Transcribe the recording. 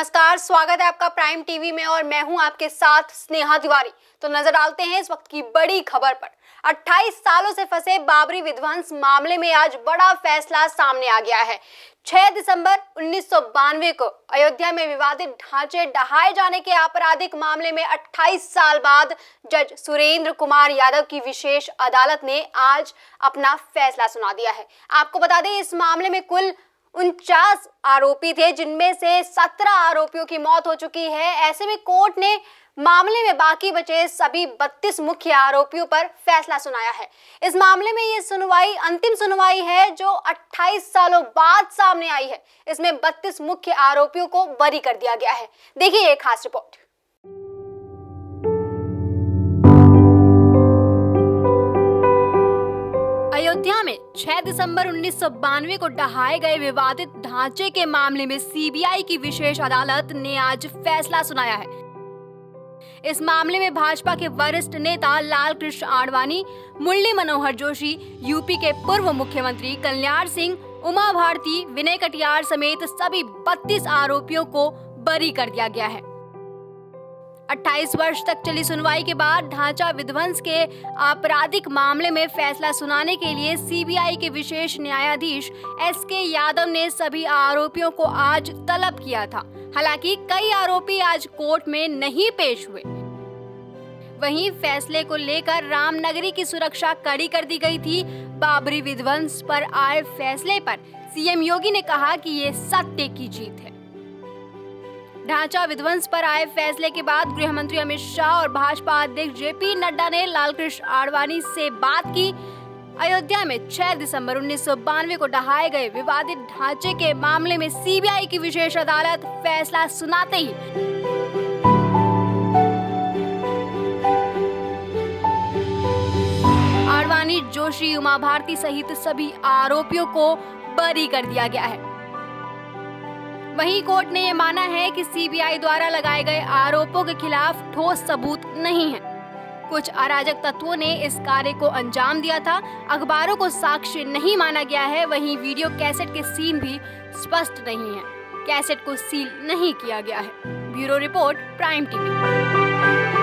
नमस्कार, स्वागत है आपका प्राइम टीवी में और मैं हूं आपके साथ स्नेहा तिवारी। तो नजर डालते हैं इस वक्त की बड़ी खबर पर। 28 सालों से फंसे बाबरी विध्वंस मामले में आज बड़ा फैसला सामने आ गया है। 6 दिसंबर 1992 को अयोध्या में विवादित ढांचे ढहाए जाने के आपराधिक मामले में 28 साल बाद जज सुरेंद्र कुमार यादव की विशेष अदालत ने आज अपना फैसला सुना दिया है। आपको बता दें, इस मामले में कुल 49 आरोपी थे, जिनमें से 17 आरोपियों की मौत हो चुकी है। ऐसे में कोर्ट ने मामले में बाकी बचे सभी 32 मुख्य आरोपियों पर फैसला सुनाया है। इस मामले में ये सुनवाई अंतिम सुनवाई है जो 28 सालों बाद सामने आई है। इसमें 32 मुख्य आरोपियों को बरी कर दिया गया है। देखिए एक खास रिपोर्ट। अयोध्या में 6 दिसंबर 1992 को ढहाए गए विवादित ढांचे के मामले में सीबीआई की विशेष अदालत ने आज फैसला सुनाया है। इस मामले में भाजपा के वरिष्ठ नेता लाल कृष्ण आडवाणी, मुरली मनोहर जोशी, यूपी के पूर्व मुख्यमंत्री कल्याण सिंह, उमा भारती, विनय कटियार समेत सभी 32 आरोपियों को बरी कर दिया गया है। 28 वर्ष तक चली सुनवाई के बाद ढांचा विध्वंस के आपराधिक मामले में फैसला सुनाने के लिए सीबीआई के विशेष न्यायाधीश एसके यादव ने सभी आरोपियों को आज तलब किया था। हालांकि कई आरोपी आज कोर्ट में नहीं पेश हुए। वहीं फैसले को लेकर रामनगरी की सुरक्षा कड़ी कर दी गई थी। बाबरी विध्वंस पर आए फैसले पर सीएम योगी ने कहा कि ये सत्य की जीत है। ढांचा विध्वंस पर आए फैसले के बाद गृह मंत्री अमित शाह और भाजपा अध्यक्ष जेपी नड्डा ने लालकृष्ण आडवाणी से बात की। अयोध्या में 6 दिसंबर 1992 को ढहाए गए विवादित ढांचे के मामले में सीबीआई की विशेष अदालत फैसला सुनाते ही आडवाणी, जोशी, उमा भारती सहित सभी आरोपियों को बरी कर दिया गया है। वहीं कोर्ट ने यह माना है कि सीबीआई द्वारा लगाए गए आरोपों के खिलाफ ठोस सबूत नहीं है। कुछ अराजक तत्वों ने इस कार्य को अंजाम दिया था। अखबारों को साक्ष्य नहीं माना गया है। वहीं वीडियो कैसेट के सीन भी स्पष्ट नहीं है। कैसेट को सील नहीं किया गया है। Bureau report, Prime TV.